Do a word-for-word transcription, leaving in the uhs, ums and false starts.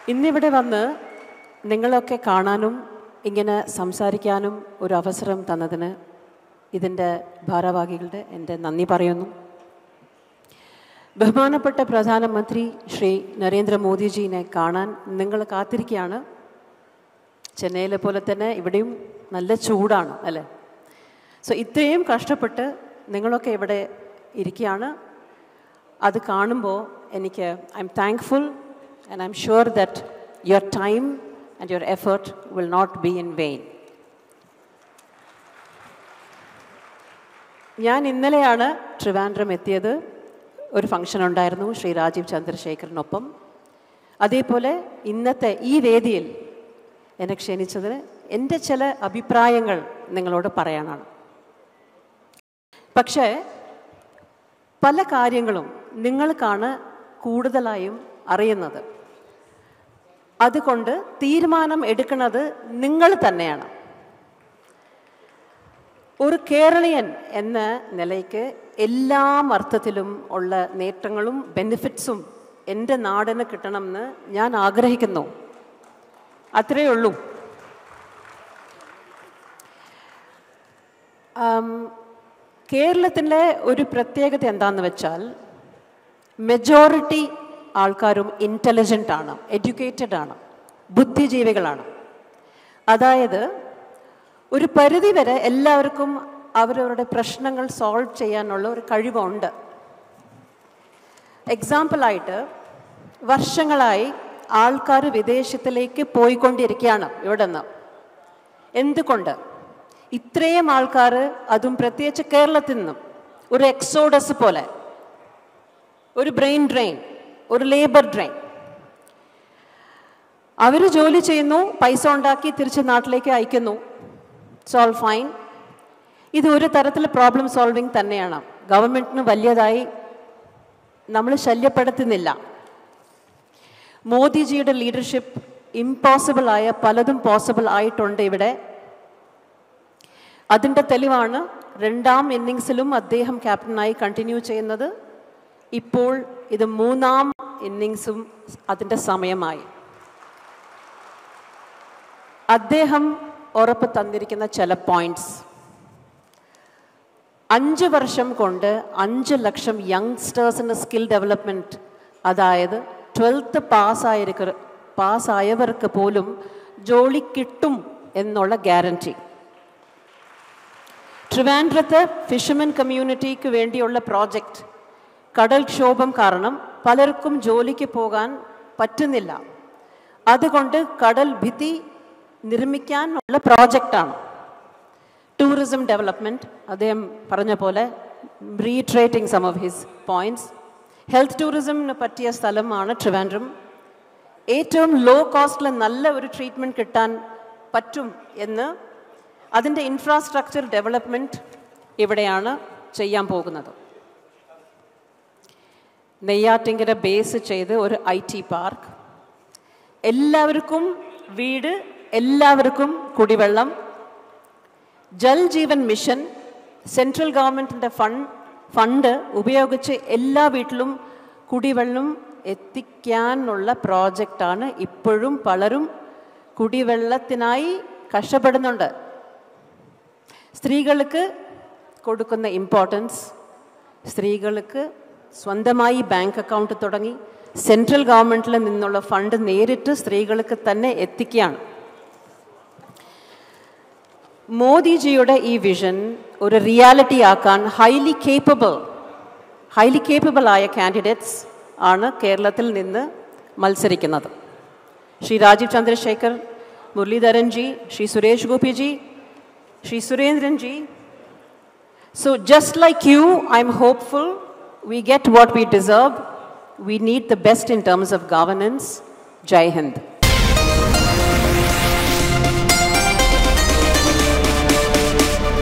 ഇന്നിവിടെ വന്ന് നിങ്ങളൊക്കെ കാണാനും ഇങ്ങനെ സംസാരിക്കാനും ഒരു അവസരം തന്നതിന് ഇതിൻ്റെ ഭാരവാഹികളുടെ എൻ്റെ നന്ദി പറയുന്നു. ബഹുമാനപ്പെട്ട പ്രധാനമന്ത്രി ശ്രീ നരേന്ദ്രമോദിജീനെ കാണാൻ നിങ്ങൾ കാത്തിരിക്കുകയാണ്. ചെന്നൈയിലെ പോലെ തന്നെ ഇവിടെയും നല്ല ചൂടാണ് അല്ലേ? സോ ഇത്രയും കഷ്ടപ്പെട്ട് നിങ്ങളൊക്കെ ഇവിടെ ഇരിക്കുകയാണ്. അത് കാണുമ്പോൾ എനിക്ക് I am thankful and I am sure that your time and your effort will not be in vain. ഞാൻ ഇന്നലെയാണ് ട്രിവാൻഡ്രം എത്തിയത്. ഒരു ഫംഗ്ഷൻ ഉണ്ടായിരുന്നു ശ്രീ രാജീവ് ചന്ദ്രശേഖറിനൊപ്പം. അതേപോലെ ഇന്നത്തെ ഈ വേദിയിൽ എന്നെ ക്ഷണിച്ചതിന് എൻ്റെ ചില അഭിപ്രായങ്ങൾ നിങ്ങളോട് പറയാനാണ്. പക്ഷേ പല കാര്യങ്ങളും നിങ്ങൾക്കാണ് കൂടുതലായും അറിയുന്നത്. അതുകൊണ്ട് തീരുമാനം എടുക്കുന്നത് നിങ്ങൾ തന്നെയാണ്. ഒരു കേരളീയൻ എന്ന നിലയ്ക്ക് എല്ലാ അർത്ഥത്തിലും ഉള്ള നേട്ടങ്ങളും ബെനിഫിറ്റ്സും എൻ്റെ നാടിന് കിട്ടണമെന്ന് ഞാൻ ആഗ്രഹിക്കുന്നു. അത്രയേ ഉള്ളൂ. കേരളത്തിൻ്റെ ഒരു പ്രത്യേകത എന്താണെന്ന് വെച്ചാൽ മെജോറിറ്റി ആൾക്കാരും ഇൻ്റലിജൻ്റ് ആണ്, എഡ്യൂക്കേറ്റഡ് ആണ്, ബുദ്ധിജീവികളാണ്. അതായത് ഒരു പരിധിവരെ എല്ലാവർക്കും അവരവരുടെ പ്രശ്നങ്ങൾ സോൾവ് ചെയ്യാനുള്ള ഒരു കഴിവുണ്ട്. എക്സാമ്പിളായിട്ട് വർഷങ്ങളായി ആൾക്കാർ വിദേശത്തിലേക്ക് പോയിക്കൊണ്ടിരിക്കുകയാണ് ഇവിടെ നിന്ന്. എന്തുകൊണ്ട്? ഇത്രയും ആൾക്കാർ, അതും പ്രത്യേകിച്ച് കേരളത്തിൽ നിന്നും ഒരു എക്സോഡസ് പോലെ, ഒരു ബ്രെയിൻ ഡ്രെയിൻ, ഒരു ലേബർ ഡ്രെയിൻ. അവർ ജോലി ചെയ്യുന്നു, പൈസ ഉണ്ടാക്കി തിരിച്ച് നാട്ടിലേക്ക് അയക്കുന്നു. It's all fine. ഇത് ഒരു തരത്തിൽ പ്രോബ്ലം സോൾവിങ് തന്നെയാണ്. ഗവൺമെൻറ്റിന് വലിയതായി നമ്മൾ ശല്യപ്പെടുത്തുന്നില്ല. മോദിജിയുടെ ലീഡർഷിപ്പ് ഇമ്പോസിബിളായ പലതും പോസിബിൾ ആയിട്ടുണ്ട് ഇവിടെ. അതിൻ്റെ തെളിവാണ് രണ്ടാം ഇന്നിങ്സിലും അദ്ദേഹം ക്യാപ്റ്റനായി കണ്ടിന്യൂ ചെയ്യുന്നത്. ഇപ്പോൾ ഇത് മൂന്നാം ഇന്നിങ്സും അതിൻ്റെ സമയമായി. അദ്ദേഹം ഉറപ്പ് തന്നിരിക്കുന്ന ചില പോയിന്റ്സ്: അഞ്ച് വർഷം കൊണ്ട് അഞ്ച് ലക്ഷം യങ്സ്റ്റേഴ്സിന് സ്കിൽ ഡെവലപ്മെൻറ്റ്, അതായത് ട്വൽത്ത് പാസ്സായിരിക്ക പാസ്സായവർക്ക് പോലും ജോലി കിട്ടും എന്നുള്ള ഗ്യാരണ്ടി. ട്രിവാൻഡ്രത്ത് ഫിഷർമെൻ കമ്മ്യൂണിറ്റിക്ക് വേണ്ടിയുള്ള പ്രോജക്റ്റ്. കടൽക്ഷോഭം കാരണം പലർക്കും ജോലിക്ക് പോകാൻ പറ്റുന്നില്ല. അതുകൊണ്ട് കടൽ ഭിത്തി നിർമ്മിക്കാനുള്ള പ്രോജക്റ്റാണ്. ടൂറിസം ഡെവലപ്മെൻറ്റ്, അദ്ദേഹം പറഞ്ഞ പോലെ reiterating some of his points. Health ടൂറിസമിന് പറ്റിയ സ്ഥലമാണ് ട്രിവാൻഡ്രം. ഏറ്റവും ലോ കോസ്റ്റിൽ നല്ല ഒരു ട്രീറ്റ്മെൻറ്റ് കിട്ടാൻ പറ്റും എന്ന് അതിൻ്റെ ഇൻഫ്രാസ്ട്രക്ചർ ഡെവലപ്മെൻറ്റ് ഇവിടെയാണ് ചെയ്യാൻ പോകുന്നത്. നെയ്യാറ്റിങ്കര ബേസ് ചെയ്ത് ഒരു ഐ ടി പാർക്ക്, എല്ലാവർക്കും വീട്, എല്ലാവർക്കും കുടിവെള്ളം, ജൽ ജീവൻ മിഷൻ, സെൻട്രൽ ഗവൺമെൻറ്റിൻ്റെ ഫണ്ട് ഫണ്ട് ഉപയോഗിച്ച് എല്ലാ വീട്ടിലും കുടിവെള്ളം എത്തിക്കാനുള്ള പ്രോജക്റ്റാണ്. ഇപ്പോഴും പലരും കുടിവെള്ളത്തിനായി കഷ്ടപ്പെടുന്നുണ്ട്. സ്ത്രീകൾക്ക് കൊടുക്കുന്ന ഇമ്പോർട്ടൻസ്, സ്ത്രീകൾക്ക് സ്വന്തമായി ബാങ്ക് അക്കൗണ്ട് തുടങ്ങി സെൻട്രൽ ഗവൺമെൻറ്റിൽ നിന്നുള്ള ഫണ്ട് നേരിട്ട് സ്ത്രീകൾക്ക് തന്നെ എത്തിക്കുകയാണ്. മോദിജിയുടെ ഈ വിഷൻ ഒരു റിയാലിറ്റി ആക്കാൻ ഹൈലി കേപ്പബിൾ ഹൈലി കേപ്പബിൾ ആയ കാൻഡിഡേറ്റ്സ് ആണ് കേരളത്തിൽ നിന്ന് മത്സരിക്കുന്നത്. Shri Rajeev Chandrasekhar, Muraleedharan ji, Shri Suresh Gopiji, Shri Surendran ji. So just like you, I'm hopeful we get what we deserve. We need the best in terms of governance. Jai Hind.